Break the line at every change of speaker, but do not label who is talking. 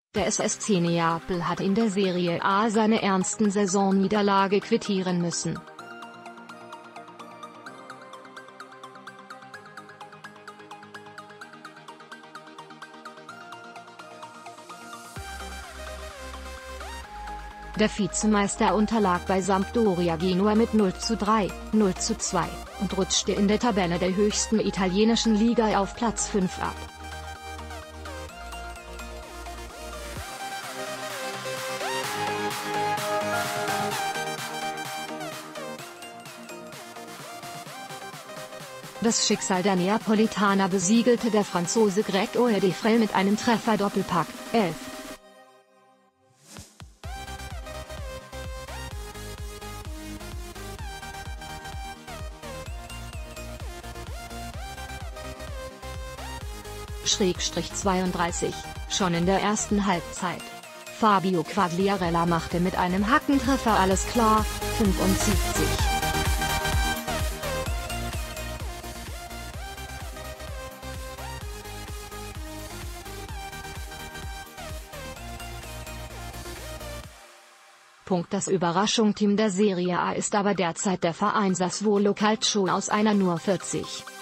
Der SSC Neapel hat in der Serie A seine ernsten Saisonniederlage quittieren müssen. Der Vizemeister unterlag bei Sampdoria Genua mit 0:3, 0:2 und rutschte in der Tabelle der höchsten italienischen Liga auf Platz 5 ab. Das Schicksal der Neapolitaner besiegelte der Franzose Greg Oedevrel mit einem Treffer-Doppelpack, 11. Schrägstrich 32, schon in der ersten Halbzeit. Fabio Quagliarella machte mit einem Hackentreffer alles klar, 75. Das Überraschungsteam der Serie A ist aber derzeit der Verein Sassuolo Calcio aus einer nur 40.